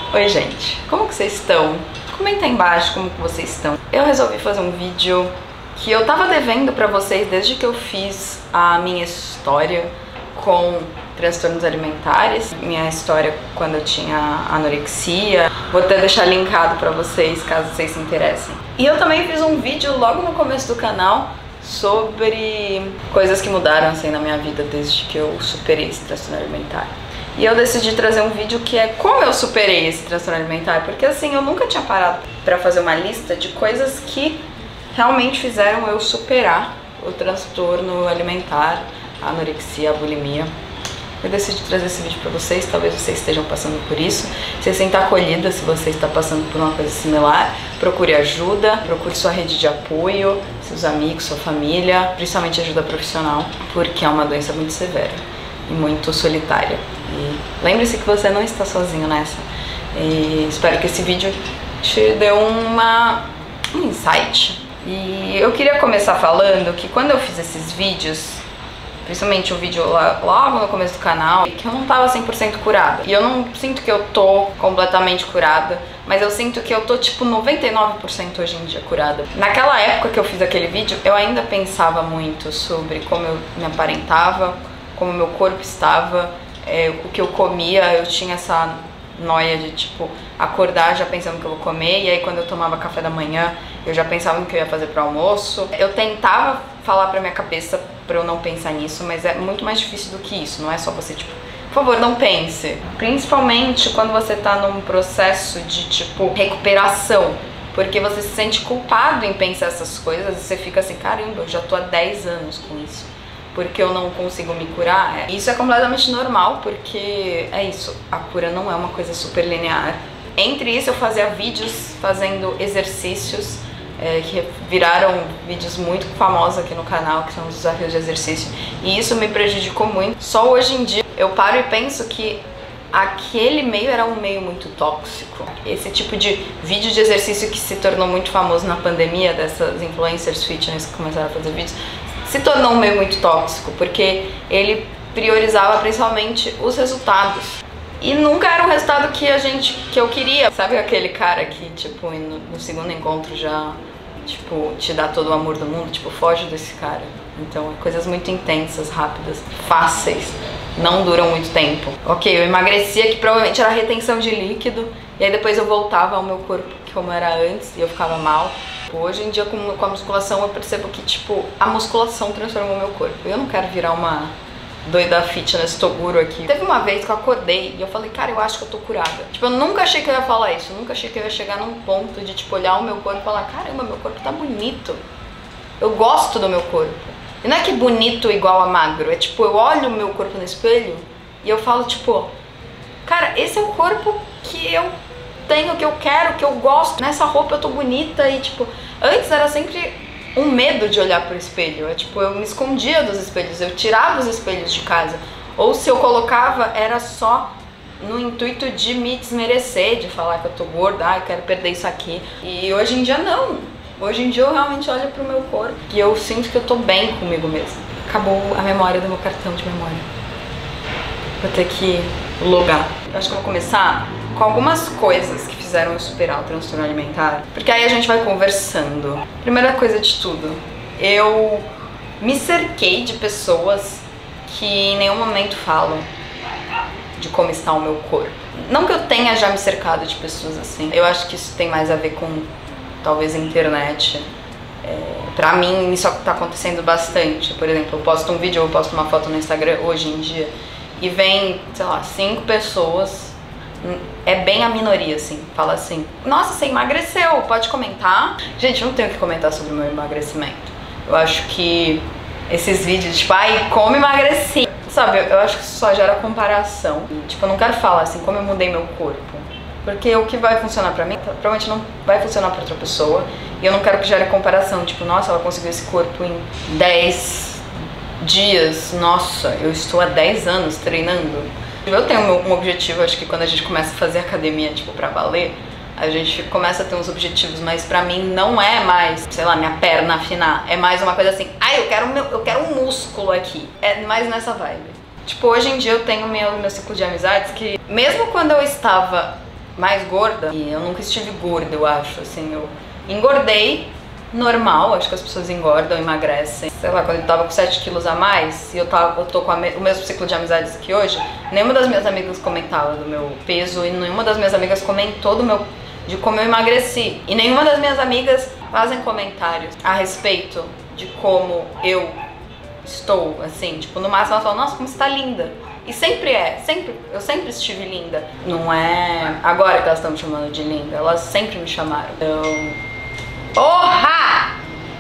Oi gente, como que vocês estão? Comenta aí embaixo como que vocês estão. Eu resolvi fazer um vídeo que eu tava devendo pra vocês desde que eu fiz a minha história com transtornos alimentares, minha história quando eu tinha anorexia. Vou até deixar linkado pra vocês caso vocês se interessem. E eu também fiz um vídeo logo no começo do canal sobre coisas que mudaram assim na minha vida desde que eu superei esse transtorno alimentar. E eu decidi trazer um vídeo que é como eu superei esse transtorno alimentar, porque assim, eu nunca tinha parado pra fazer uma lista de coisas que realmente fizeram eu superar o transtorno alimentar, a anorexia, a bulimia. Eu decidi trazer esse vídeo pra vocês, talvez vocês estejam passando por isso. Se sinta acolhida se você está passando por uma coisa similar, procure ajuda, procure sua rede de apoio, seus amigos, sua família, principalmente ajuda profissional, porque é uma doença muito severa e muito solitária. E lembre-se que você não está sozinho nessa. E espero que esse vídeo te dê um insight. E eu queria começar falando que quando eu fiz esses vídeos, principalmente o vídeo logo no começo do canal, que eu não tava 100% curada. E eu não sinto que eu tô completamente curada, mas eu sinto que eu tô tipo 99% hoje em dia curada. Naquela época que eu fiz aquele vídeo, eu ainda pensava muito sobre como eu me aparentava, como meu corpo estava, o que eu comia. Eu tinha essa noia de tipo acordar já pensando no que eu vou comer, e aí quando eu tomava café da manhã eu já pensava no que eu ia fazer pro almoço. Eu tentava falar pra minha cabeça pra eu não pensar nisso, mas é muito mais difícil do que isso. Não é só você tipo, por favor, não pense. Principalmente quando você tá num processo de tipo recuperação, porque você se sente culpado em pensar essas coisas e você fica assim, caramba, eu já tô há 10 anos com isso, porque eu não consigo me curar. Isso é completamente normal, porque é isso, a cura não é uma coisa super linear. Entre isso eu fazia vídeos fazendo exercícios, que viraram vídeos muito famosos aqui no canal, que são os desafios de exercício, e isso me prejudicou muito. Só hoje em dia eu paro e penso que aquele meio era um meio muito tóxico. Esse tipo de vídeo de exercício que se tornou muito famoso na pandemia, dessas influencers fitness que começaram a fazer vídeos, se tornou um meio muito tóxico, porque ele priorizava principalmente os resultados. E nunca era um resultado que eu queria. Sabe aquele cara que, tipo, no segundo encontro já, tipo, te dá todo o amor do mundo? Tipo, foge desse cara. Então, coisas muito intensas, rápidas, fáceis, não duram muito tempo. Ok, eu emagrecia, que provavelmente era retenção de líquido, e aí depois eu voltava ao meu corpo como era antes, e eu ficava mal. Hoje em dia, com a musculação, eu percebo que, tipo, a musculação transformou o meu corpo. Eu não quero virar uma doida fitness Toguro aqui. Teve uma vez que eu acordei e eu falei, cara, eu acho que eu tô curada. Tipo, eu nunca achei que eu ia falar isso. Eu nunca achei que eu ia chegar num ponto de, tipo, olhar o meu corpo e falar, caramba, meu corpo tá bonito. Eu gosto do meu corpo. E não é que bonito igual a magro. É tipo, eu olho o meu corpo no espelho e eu falo, tipo, cara, esse é o corpo que eu tenho, que eu quero, que eu gosto. Nessa roupa eu tô bonita. E, tipo, antes era sempre um medo de olhar pro espelho. Tipo, eu me escondia dos espelhos, eu tirava os espelhos de casa. Ou se eu colocava, era só no intuito de me desmerecer, de falar que eu tô gorda, eu quero perder isso aqui. E hoje em dia não. Hoje em dia eu realmente olho pro meu corpo e eu sinto que eu tô bem comigo mesma. Acabou a memória do meu cartão de memória. Vou ter que logar. Eu acho que eu vou começar com algumas coisas que fizeram eu superar o transtorno alimentar, porque aí a gente vai conversando. Primeira coisa de tudo, eu me cerquei de pessoas que em nenhum momento falam de como está o meu corpo. Não que eu tenha já me cercado de pessoas assim, eu acho que isso tem mais a ver com talvez a internet. Pra mim isso tá acontecendo bastante. Por exemplo, eu posto um vídeo ou posto uma foto no Instagram hoje em dia e vem, sei lá, 5 pessoas. É bem a minoria, assim, fala assim, nossa, você emagreceu, pode comentar? Gente, não tenho o que comentar sobre o meu emagrecimento. Eu acho que esses vídeos, tipo, ai, como emagreci, sabe, eu acho que isso só gera comparação. E, tipo, eu não quero falar assim, como eu mudei meu corpo, porque o que vai funcionar pra mim, provavelmente não vai funcionar pra outra pessoa. E eu não quero que gere comparação, tipo, nossa, ela conseguiu esse corpo em 10 dias, nossa, eu estou há 10 anos treinando. Eu tenho um objetivo, acho que quando a gente começa a fazer academia, tipo, pra valer, a gente começa a ter uns objetivos, mas pra mim não é mais, sei lá, minha perna afinar, é mais uma coisa assim, ai, eu quero um músculo aqui, é mais nessa vibe. Tipo, hoje em dia eu tenho meu ciclo de amizades que, mesmo quando eu estava mais gorda, e eu nunca estive gorda, eu acho, assim, eu engordei normal, acho que as pessoas engordam, emagrecem. Sei lá, quando eu tava com 7 quilos a mais e eu tô com o mesmo ciclo de amizades que hoje, nenhuma das minhas amigas comentava do meu peso e nenhuma das minhas amigas comentou de como eu emagreci. E nenhuma das minhas amigas fazem comentários a respeito de como eu estou, assim, tipo, no máximo elas falam, nossa, como você tá linda. E sempre eu sempre estive linda. Não é agora que elas estão me chamando de linda, elas sempre me chamaram. Então, porra!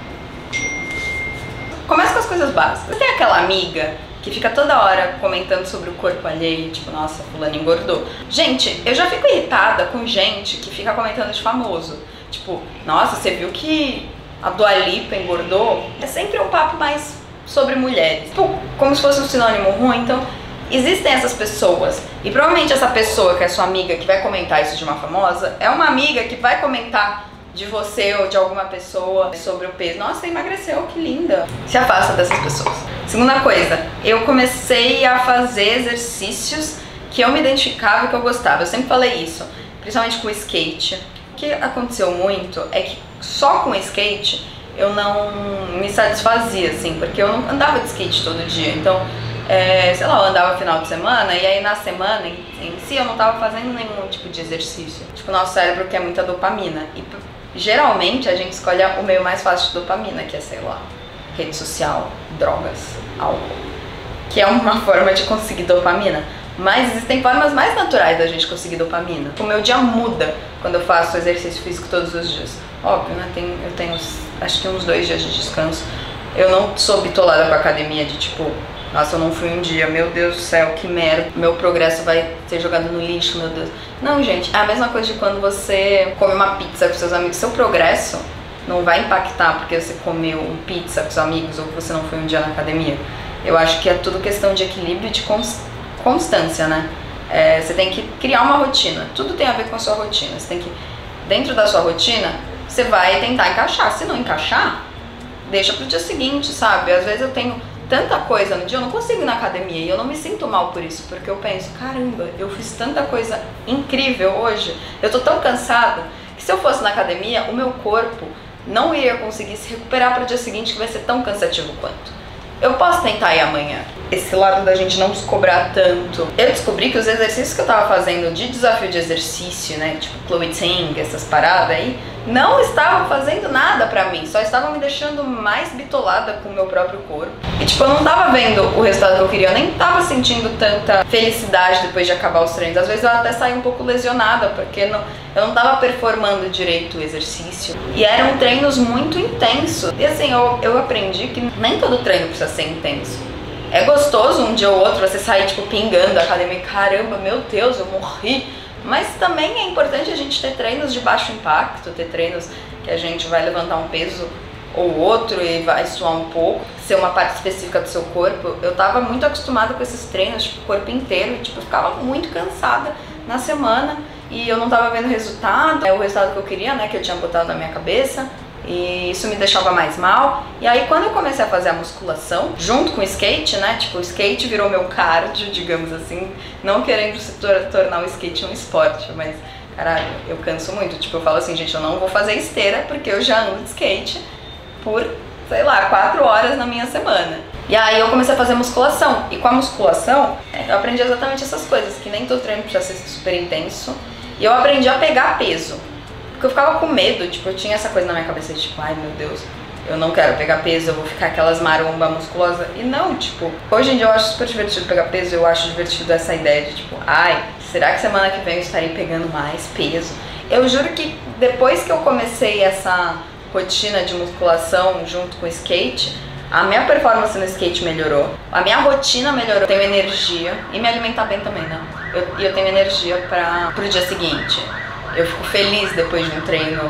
Começa com as coisas básicas. Você tem aquela amiga que fica toda hora comentando sobre o corpo alheio, tipo, nossa, fulano engordou. Gente, eu já fico irritada com gente que fica comentando de famoso. Tipo, nossa, você viu que a Dua Lipa engordou? É sempre um papo mais sobre mulheres. Tipo, como se fosse um sinônimo ruim, então existem essas pessoas. E provavelmente essa pessoa que é sua amiga que vai comentar isso de uma famosa, é uma amiga que vai comentar de você ou de alguma pessoa sobre o peso. Nossa, você emagreceu, que linda. Se afasta dessas pessoas. Segunda coisa, eu comecei a fazer exercícios que eu me identificava e que eu gostava. Eu sempre falei isso, principalmente com o skate. O que aconteceu muito é que só com o skate eu não me satisfazia, assim, porque eu não andava de skate todo dia. Então, sei lá, eu andava final de semana e aí na semana em si eu não tava fazendo nenhum tipo de exercício. Tipo, o nosso cérebro quer muita dopamina. E geralmente a gente escolhe o meio mais fácil de dopamina, que é, sei lá, rede social, drogas, álcool, que é uma forma de conseguir dopamina. Mas existem formas mais naturais da gente conseguir dopamina. O meu dia muda quando eu faço exercício físico todos os dias. Óbvio, né? Eu tenho acho que uns 2 dias de descanso. Eu não sou bitolada com a academia de tipo, nossa, eu não fui um dia, meu Deus do céu, que merda, meu progresso vai ser jogado no lixo, meu Deus. Não, gente, é a mesma coisa de quando você come uma pizza com seus amigos. Seu progresso não vai impactar porque você comeu uma pizza com seus amigos ou que você não foi um dia na academia. Eu acho que é tudo questão de equilíbrio e de constância, né? Você tem que criar uma rotina, tudo tem a ver com a sua rotina. Você tem que, dentro da sua rotina, você vai tentar encaixar. Se não encaixar, deixa pro dia seguinte, sabe? Às vezes eu tenho tanta coisa no dia, eu não consigo ir na academia e eu não me sinto mal por isso, porque eu penso, caramba, eu fiz tanta coisa incrível hoje, eu tô tão cansada, que se eu fosse na academia, o meu corpo não iria conseguir se recuperar para o dia seguinte, que vai ser tão cansativo quanto. Eu posso tentar ir amanhã. Esse lado da gente não se cobrar tanto. Eu descobri que os exercícios que eu tava fazendo de desafio de exercício, né, tipo Chloe Ting, essas paradas aí, não estavam fazendo nada pra mim, só estavam me deixando mais bitolada com o meu próprio corpo. E tipo, eu não tava vendo o resultado que eu queria, eu nem tava sentindo tanta felicidade depois de acabar os treinos. Às vezes eu até saí um pouco lesionada, porque eu não tava performando direito o exercício. E eram treinos muito intensos. E assim, eu aprendi que nem todo treino precisa ser intenso. É gostoso um dia ou outro você sair, tipo, pingando da academia, caramba, meu Deus, eu morri. Mas também é importante a gente ter treinos de baixo impacto, ter treinos que a gente vai levantar um peso ou outro e vai suar um pouco, ser uma parte específica do seu corpo. Eu tava muito acostumada com esses treinos, tipo, corpo inteiro, e tipo, eu ficava muito cansada na semana e eu não tava vendo resultado, o resultado que eu queria, né, que eu tinha botado na minha cabeça. E isso me deixava mais mal. E aí quando eu comecei a fazer a musculação, junto com o skate, né, tipo, o skate virou meu cardio, digamos assim, não querendo se tornar o skate um esporte, mas, caralho, eu canso muito. Tipo, eu falo assim, gente, eu não vou fazer esteira porque eu já ando de skate por, sei lá, 4 horas na minha semana. E aí eu comecei a fazer musculação. E com a musculação, eu aprendi exatamente essas coisas, que nem todo treino precisa ser super intenso. E eu aprendi a pegar peso. Porque eu ficava com medo, tipo, eu tinha essa coisa na minha cabeça de tipo, ai meu Deus, eu não quero pegar peso, eu vou ficar aquelas maromba musculosa. E não, tipo, hoje em dia eu acho super divertido pegar peso, eu acho divertido essa ideia de tipo, ai, será que semana que vem eu estarei pegando mais peso? Eu juro que depois que eu comecei essa rotina de musculação junto com o skate, a minha performance no skate melhorou, a minha rotina melhorou, eu tenho energia e me alimentar bem também, né? Eu tenho energia pro dia seguinte. Eu fico feliz depois de um treino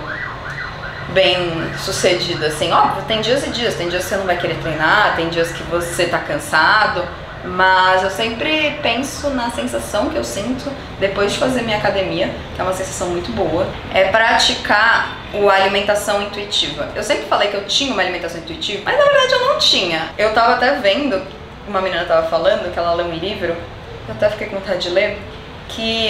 bem sucedido, assim. Óbvio, tem dias e dias, tem dias que você não vai querer treinar, tem dias que você tá cansado, mas eu sempre penso na sensação que eu sinto depois de fazer minha academia, que é uma sensação muito boa, é praticar a alimentação intuitiva. Eu sempre falei que eu tinha uma alimentação intuitiva, mas na verdade eu não tinha. Eu tava até vendo, uma menina tava falando que ela leu um livro, eu até fiquei com vontade de ler, que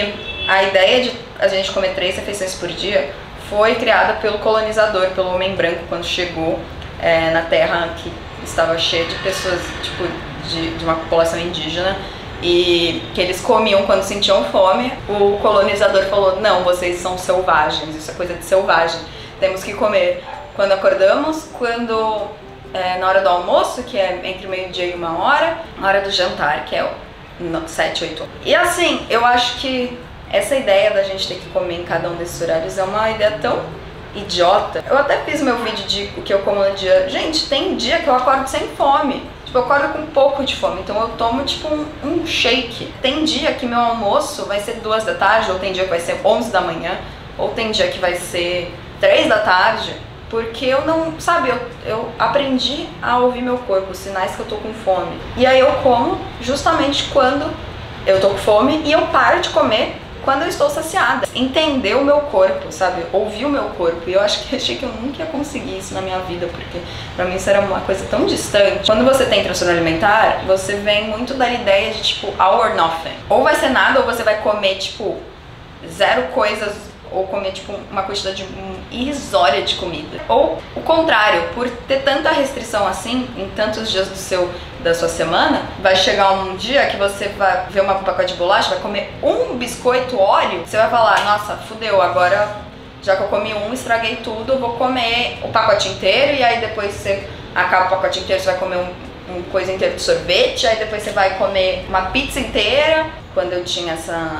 A ideia de a gente comer 3 refeições por dia foi criada pelo colonizador, pelo homem branco, quando chegou na terra que estava cheia de pessoas, tipo, de uma população indígena, e que eles comiam quando sentiam fome. O colonizador falou: não, vocês são selvagens, isso é coisa de selvagem, temos que comer quando acordamos, quando na hora do almoço, que é entre o meio-dia e 1h, na hora do jantar, que é 7, 8. E assim, eu acho que essa ideia da gente ter que comer em cada um desses horários é uma ideia tão idiota. Eu até fiz meu vídeo de o que eu como no dia. Gente, tem dia que eu acordo sem fome. Tipo, eu acordo com um pouco de fome, então eu tomo tipo um shake. Tem dia que meu almoço vai ser 2 da tarde, ou tem dia que vai ser 11 da manhã, ou tem dia que vai ser 3 da tarde, porque eu não, sabe, eu aprendi a ouvir meu corpo, os sinais que eu tô com fome. E aí eu como justamente quando eu tô com fome, e eu paro de comer quando eu estou saciada. Entender o meu corpo, sabe? Ouvir o meu corpo. E eu achei que eu nunca ia conseguir isso na minha vida, porque pra mim isso era uma coisa tão distante. Quando você tem transtorno alimentar, você vem muito da ideia de tipo all or nothing. Ou vai ser nada, ou você vai comer tipo 0 coisas, ou comer tipo uma quantidade irrisória de comida. Ou o contrário, por ter tanta restrição assim, em tantos dias da sua semana, vai chegar um dia que você vai ver uma pacote de bolacha, vai comer um biscoito Oreo, você vai falar: nossa, fudeu, agora já que eu comi estraguei tudo, eu vou comer o pacote inteiro, e aí depois você acaba o pacote inteiro, você vai comer um coisa inteira de sorvete, aí depois você vai comer uma pizza inteira. Quando eu tinha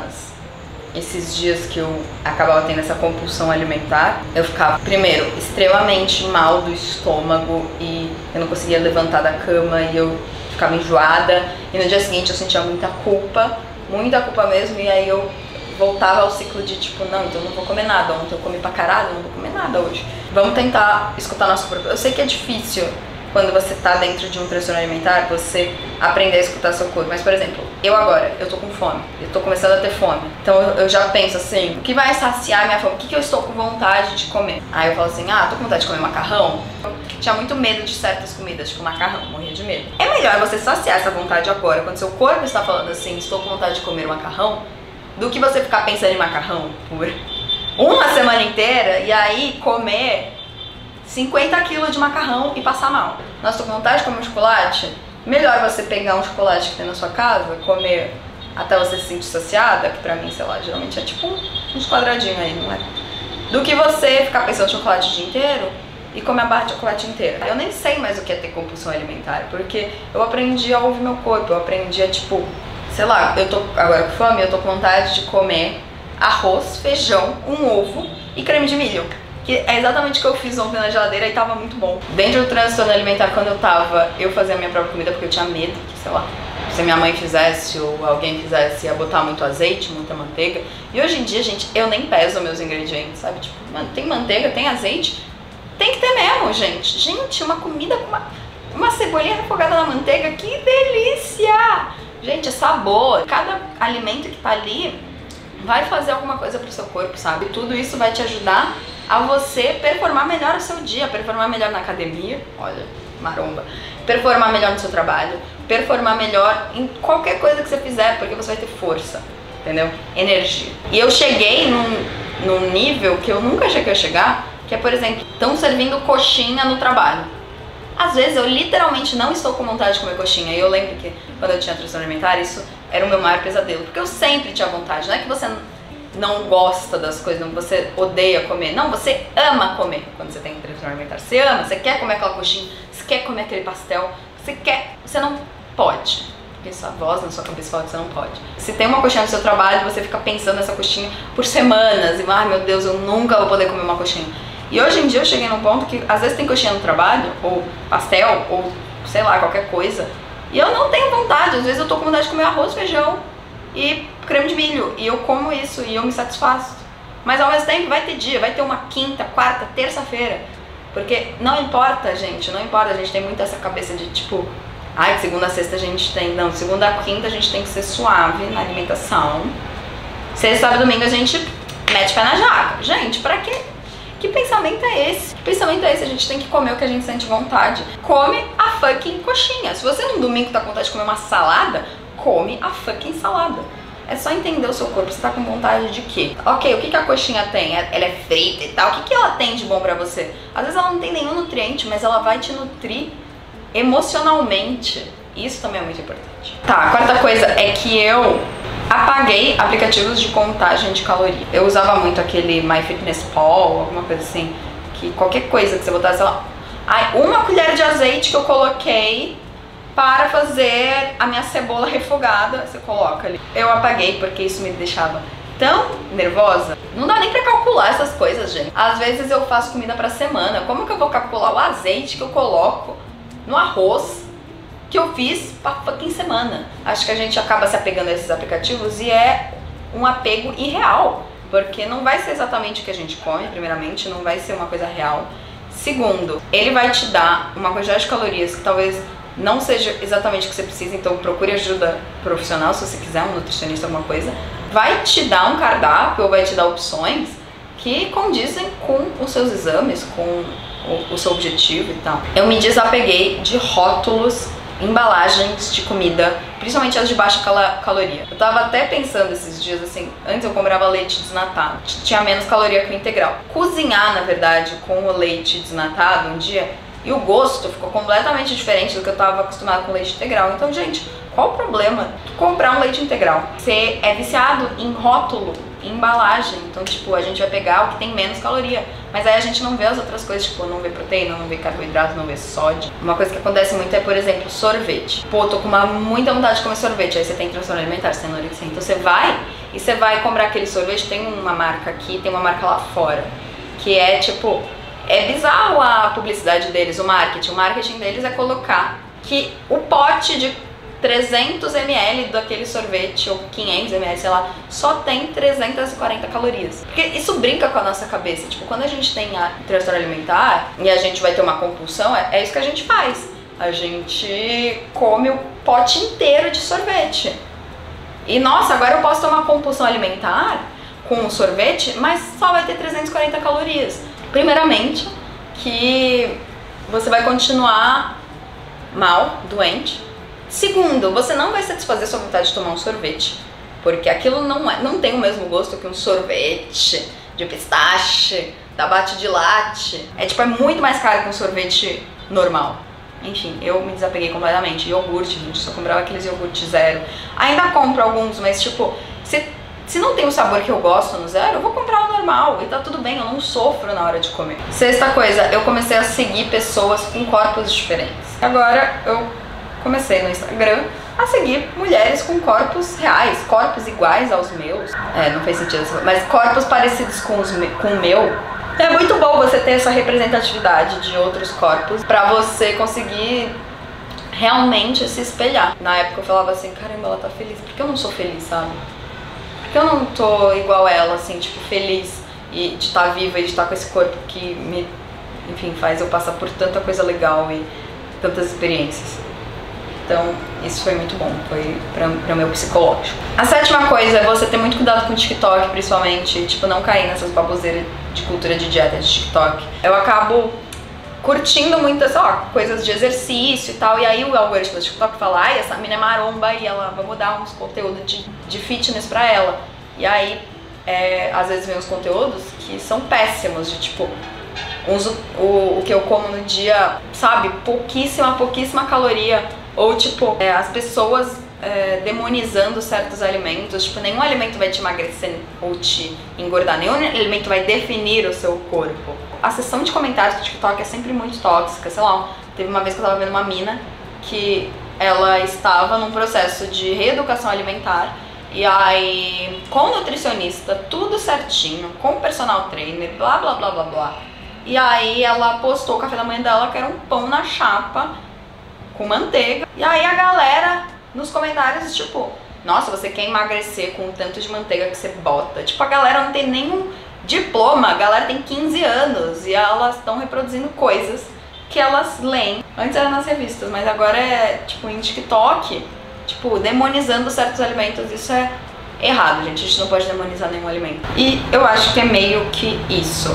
esses dias que eu acabava tendo essa compulsão alimentar, eu ficava, primeiro, extremamente mal do estômago, e eu não conseguia levantar da cama, e eu ficava enjoada, e no dia seguinte eu sentia muita culpa mesmo, e aí eu voltava ao ciclo de tipo, não, então eu não vou comer nada, ontem eu comi pra caralho, eu não vou comer nada hoje. Vamos tentar escutar nosso corpo. Eu sei que é difícil quando você tá dentro de um transtorno alimentar, você aprender a escutar seu corpo. Mas, por exemplo, eu tô com fome, eu tô começando a ter fome. Então eu já penso assim, o que vai saciar minha fome? O que eu estou com vontade de comer? Aí eu falo assim, tô com vontade de comer macarrão. Eu tinha muito medo de certas comidas, tipo macarrão, morria de medo. É melhor você saciar essa vontade agora, quando seu corpo está falando assim, estou com vontade de comer macarrão, do que você ficar pensando em macarrão por uma semana inteira e aí comer 50 kg de macarrão e passar mal. Nossa, tô com vontade de comer um chocolate? Melhor você pegar um chocolate que tem na sua casa, comer até você se sentir saciada, que pra mim, sei lá, geralmente é tipo uns quadradinhos aí, não é? Do que você ficar pensando no chocolate o dia inteiro e comer a barra de chocolate inteira. Eu nem sei mais o que é ter compulsão alimentar, porque eu aprendi a ouvir meu corpo, eu aprendi a tipo, sei lá, eu tô agora com fome, eu tô com vontade de comer arroz, feijão, um ovo e creme de milho. Que é exatamente o que eu fiz ontem na geladeira e tava muito bom. Dentro do transtorno alimentar, quando eu fazia a minha própria comida porque eu tinha medo que, sei lá, se minha mãe fizesse ou alguém fizesse, ia botar muito azeite, muita manteiga. E hoje em dia, gente, eu nem peso meus ingredientes, sabe? Tipo, mano, tem manteiga, tem azeite, tem que ter mesmo, gente. Gente, uma comida com uma cebolinha refogada na manteiga, que delícia! Gente, é sabor. Cada alimento que tá ali vai fazer alguma coisa pro seu corpo, sabe? Tudo isso vai te ajudar a você performar melhor o seu dia, performar melhor na academia, olha, maromba, performar melhor no seu trabalho, performar melhor em qualquer coisa que você fizer, porque você vai ter força, entendeu? Energia. E eu cheguei num nível que eu nunca achei que eu ia chegar, que é, por exemplo, estão servindo coxinha no trabalho. Às vezes eu literalmente não estou com vontade de comer coxinha, e eu lembro que quando eu tinha transtorno alimentar, isso era o meu maior pesadelo, porque eu sempre tinha vontade, não é que você não gosta das coisas, não, você odeia comer. Não, você ama comer quando você tem transtorno alimentar. Você ama, você quer comer aquela coxinha, você quer comer aquele pastel, você não pode. Porque sua voz na sua cabeça fala que você não pode. Se tem uma coxinha no seu trabalho, você fica pensando nessa coxinha por semanas. E, ai meu Deus, eu nunca vou poder comer uma coxinha. E hoje em dia eu cheguei num ponto que às vezes tem coxinha no trabalho, ou pastel, ou sei lá, qualquer coisa. E eu não tenho vontade, às vezes eu tô com vontade de comer arroz, feijão e creme de milho, e eu como isso e eu me satisfaço. Mas ao mesmo tempo vai ter dia, vai ter uma quinta, quarta, terça-feira, porque não importa, gente, não importa, a gente tem muito essa cabeça de tipo, ai, segunda a sexta a gente tem, não, segunda a quinta a gente tem que ser suave na alimentação, sexta, sábado e domingo a gente mete pé na jaca. Gente, pra quê? Que pensamento é esse? Que pensamento é esse? A gente tem que comer o que a gente sente vontade. Come a fucking coxinha. Se você num domingo tá com vontade de comer uma salada, come a fucking salada. É só entender o seu corpo, você tá com vontade de quê? Ok, o que a coxinha tem? Ela é frita e tal, o que ela tem de bom pra você? Às vezes ela não tem nenhum nutriente, mas ela vai te nutrir emocionalmente. Isso também é muito importante. Tá, a quarta coisa é que eu apaguei aplicativos de contagem de caloria. Eu usava muito aquele MyFitnessPal, alguma coisa assim, que qualquer coisa que você botasse, sei lá, uma colher de azeite que eu coloquei para fazer a minha cebola refogada, você coloca ali. Eu apaguei porque isso me deixava tão nervosa. Não dá nem pra calcular essas coisas, gente. Às vezes eu faço comida pra semana. Como que eu vou calcular o azeite que eu coloco no arroz que eu fiz pra fucking semana? Acho que a gente acaba se apegando a esses aplicativos e é um apego irreal, porque não vai ser exatamente o que a gente come, primeiramente, não vai ser uma coisa real. Segundo, ele vai te dar uma quantidade de calorias que talvez não seja exatamente o que você precisa, então procure ajuda profissional se você quiser, um nutricionista, alguma coisa. Vai te dar um cardápio ou vai te dar opções que condizem com os seus exames, com o seu objetivo e tal. Eu me desapeguei de rótulos, embalagens de comida, principalmente as de baixa caloria. Eu tava até pensando esses dias assim, antes eu comprava leite desnatado, tinha menos caloria que o integral. Cozinhar, na verdade, com o leite desnatado um dia, e o gosto ficou completamente diferente do que eu tava acostumado com leite integral. Então, gente, qual o problema de comprar um leite integral? Você é viciado em rótulo, em embalagem. Então, tipo, a gente vai pegar o que tem menos caloria. Mas aí a gente não vê as outras coisas, tipo, não vê proteína, não vê carboidrato, não vê sódio. Uma coisa que acontece muito é, por exemplo, sorvete. Pô, tô com muita vontade de comer sorvete. Aí você tem transtorno alimentar, você tem anorexia. Então você vai comprar aquele sorvete. Tem uma marca aqui, tem uma marca lá fora. Que é, tipo... É bizarro a publicidade deles, o marketing deles é colocar que o pote de 300 ml daquele sorvete, ou 500 ml, sei lá, só tem 340 calorias. Porque isso brinca com a nossa cabeça. Tipo, quando a gente tem transtorno alimentar e a gente vai ter uma compulsão, é isso que a gente faz. A gente come o pote inteiro de sorvete. E nossa, agora eu posso ter uma compulsão alimentar com o sorvete, mas só vai ter 340 calorias. Primeiramente, que você vai continuar mal, doente. Segundo, você não vai satisfazer sua vontade de tomar um sorvete, porque aquilo não tem o mesmo gosto que um sorvete de pistache, da Bate de Latte. É muito mais caro que um sorvete normal. Enfim, eu me desapeguei completamente. Iogurte, gente, só comprava aqueles iogurte zero. Ainda compro alguns, mas tipo, se não tem o sabor que eu gosto no zero, eu vou comprar o normal e tá tudo bem, eu não sofro na hora de comer. Sexta coisa, eu comecei a seguir pessoas com corpos diferentes. Agora eu comecei no Instagram a seguir mulheres com corpos reais, corpos iguais aos meus. Não fez sentido, mas corpos parecidos com o meu. É muito bom você ter essa representatividade de outros corpos pra você conseguir realmente se espelhar. Na época eu falava assim, caramba, ela tá feliz, por que eu não sou feliz, sabe? Porque eu não tô igual ela, assim, tipo, feliz de estar viva e de estar com esse corpo que me, enfim, faz eu passar por tanta coisa legal e tantas experiências. Então, isso foi muito bom, foi para o meu psicológico. A sétima coisa é você ter muito cuidado com o TikTok, principalmente, tipo, não cair nessas baboseiras de cultura de dieta de TikTok. Eu acabo curtindo muitas, sei lá, coisas de exercício e tal, e aí o algoritmo do TikTok fala, ai, essa mina é maromba e ela vai mudar uns conteúdos de fitness pra ela. E aí, às vezes vem uns conteúdos que são péssimos, de tipo, o que eu como no dia, sabe, pouquíssima caloria, ou tipo, as pessoas demonizando certos alimentos, tipo, nenhum alimento vai te emagrecer ou te engordar, nenhum alimento vai definir o seu corpo. A seção de comentários do TikTok é sempre muito tóxica, sei lá, teve uma vez que eu tava vendo uma mina que ela estava num processo de reeducação alimentar e aí com nutricionista, tudo certinho, com personal trainer, blá blá blá blá blá. E aí ela postou o café da manhã dela que era um pão na chapa com manteiga. E aí a galera nos comentários tipo, nossa, você quer emagrecer com o tanto de manteiga que você bota? Tipo, a galera não tem nenhum diploma, a galera tem 15 anos e elas estão reproduzindo coisas que elas leem. Antes era nas revistas, mas agora é tipo em TikTok, tipo, demonizando certos alimentos. Isso é errado, gente. A gente não pode demonizar nenhum alimento. E eu acho que é meio que isso.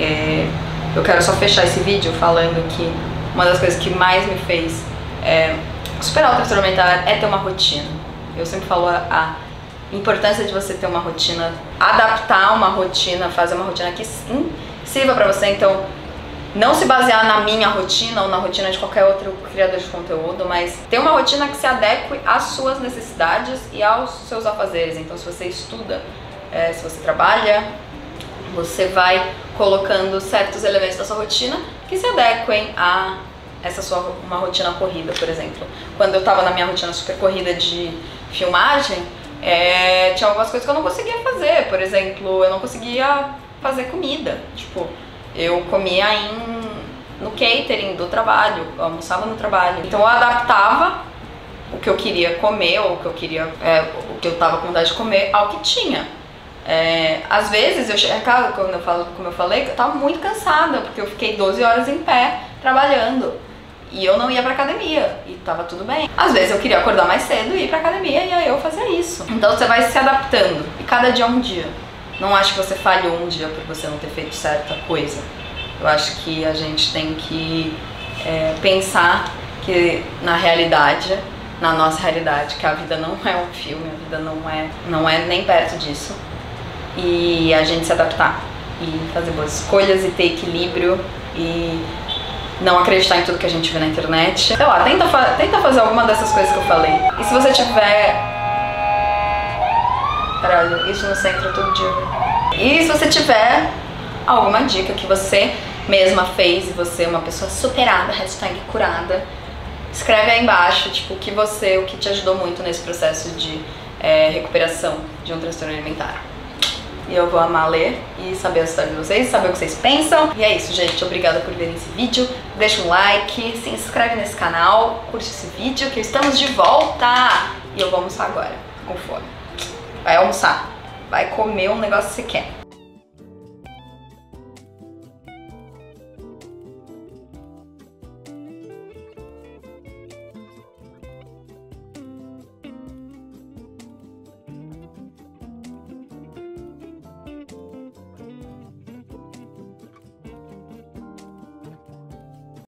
Eu quero só fechar esse vídeo falando que uma das coisas que mais me fez superar o transtorno alimentar é ter uma rotina. Eu sempre falo há importância de você ter uma rotina, adaptar uma rotina, fazer uma rotina que sirva pra você. Então, não se basear na minha rotina ou na rotina de qualquer outro criador de conteúdo, mas ter uma rotina que se adeque às suas necessidades e aos seus afazeres. Então, se você estuda, se você trabalha, você vai colocando certos elementos da sua rotina que se adequem a uma rotina corrida, por exemplo. Quando eu tava na minha rotina super corrida de filmagem, tinha algumas coisas que eu não conseguia fazer. Por exemplo, eu não conseguia fazer comida. Tipo, eu comia no catering do trabalho, eu almoçava no trabalho. Então eu adaptava o que eu queria comer, ou o que eu tava com vontade de comer, ao que tinha. Às vezes eu cheguei em casa, como eu falei, eu tava muito cansada, porque eu fiquei 12 horas em pé trabalhando. E eu não ia pra academia, e tava tudo bem. Às vezes eu queria acordar mais cedo e ir pra academia, e aí eu fazia isso. Então você vai se adaptando, e cada dia é um dia. Não acho que você falhou um dia por você não ter feito certa coisa. Eu acho que a gente tem que pensar que na realidade, na nossa realidade, que a vida não é um filme, a vida não é nem perto disso. E a gente se adaptar, e fazer boas escolhas, e ter equilíbrio, e não acreditar em tudo que a gente vê na internet. Sei lá, tenta fazer alguma dessas coisas que eu falei. E se você tiver... Caralho, isso no centro todo dia. E se você tiver alguma dica que você mesma fez, e você é uma pessoa superada, #curada, escreve aí embaixo, tipo, o que te ajudou muito nesse processo de recuperação de um transtorno alimentar. E eu vou amar ler e saber a história de vocês, saber o que vocês pensam. E é isso, gente. Obrigada por verem esse vídeo. Deixa um like, se inscreve nesse canal, curte esse vídeo, que estamos de volta! E eu vou almoçar agora, com fome. Vai almoçar, vai comer um negócio que você quer.